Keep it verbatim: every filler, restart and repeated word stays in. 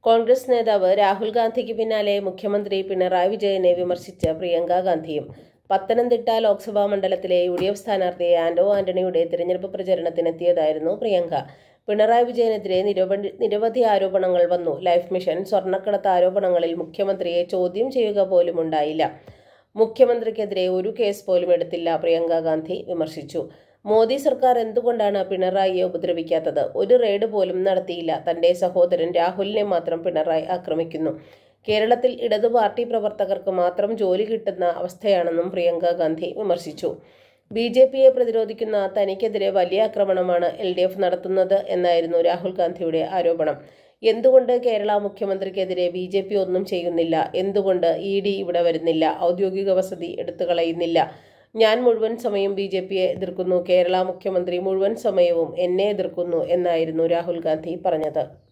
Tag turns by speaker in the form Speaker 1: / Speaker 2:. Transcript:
Speaker 1: കോൺഗ്രസ് നേതാവ് രാഹുൽ ഗാന്ധിക്ക് പിന്നാലെ മുഖ്യമന്ത്രി പിണറായി വിജയനെ വിമർശിച്ച പ്രിയങ്ക ഗാന്ധിയും. പത്തനംതിട്ട ലോക്സഭാ മണ്ഡലത്തിലെ യു ഡി എഫ് സ്ഥാനാർത്ഥി ആന്റോ ആന്റണിയുടെ തിരഞ്ഞെടുപ്പ് പ്രചരണത്തിനെത്തിയതായിരുന്നു പ്രിയങ്ക. പിണറായി വിജയനെതിരെ നിരവധി നിരവധി ആരോപണങ്ങൾ വന്നു. ലൈഫ് മിഷൻ സ്വർണ്ണക്കടത്ത് ആരോപണങ്ങളിൽ മുഖ്യമന്ത്രിയെ ചോദ്യം ചെയ്യുക പോലും ഉണ്ടായില്ല. മുഖ്യമന്ത്രിക്കെതിരെ ഒരു കേസ് പോലും എടുത്തില്ല, പ്രിയങ്ക ഗാന്ധി വിമർശിച്ചു. മോദി സർക്കാർ എന്തുകൊണ്ടാണ് പിണറായിയെ ഉപദ്രവിക്കാത്തത്? ഒരു റെയ്ഡ് പോലും നടത്തിയില്ല. തന്റെ സഹോദരൻ രാഹുലിനെ മാത്രം പിണറായി ആക്രമിക്കുന്നു. കേരളത്തിൽ ഇടതു പാർട്ടി പ്രവർത്തകർക്ക് മാത്രം ജോലി കിട്ടുന്ന അവസ്ഥയാണെന്നും പ്രിയങ്ക ഗാന്ധി വിമർശിച്ചു. ബി ജെ പിയെ പ്രതിരോധിക്കുന്ന തനിക്കെതിരെ വലിയ ആക്രമണമാണ് എൽ ഡി എഫ് നടത്തുന്നത് എന്നായിരുന്നു രാഹുൽ ഗാന്ധിയുടെ ആരോപണം. എന്തുകൊണ്ട് കേരള മുഖ്യമന്ത്രിക്കെതിരെ ബി ജെ പി ഒന്നും ചെയ്യുന്നില്ല? എന്തുകൊണ്ട് ഇ ഡി ഇവിടെ വരുന്നില്ല? ഔദ്യോഗിക വസതി എടുത്തു കളയുന്നില്ല? ഞാൻ മുഴുവൻ സമയം ബി ജെ പിയെ എതിർക്കുന്നു, കേരള മുഖ്യമന്ത്രി മുഴുവൻ സമയവും എന്നെ എതിർക്കുന്നു എന്നായിരുന്നു രാഹുൽ ഗാന്ധി പറഞ്ഞത്.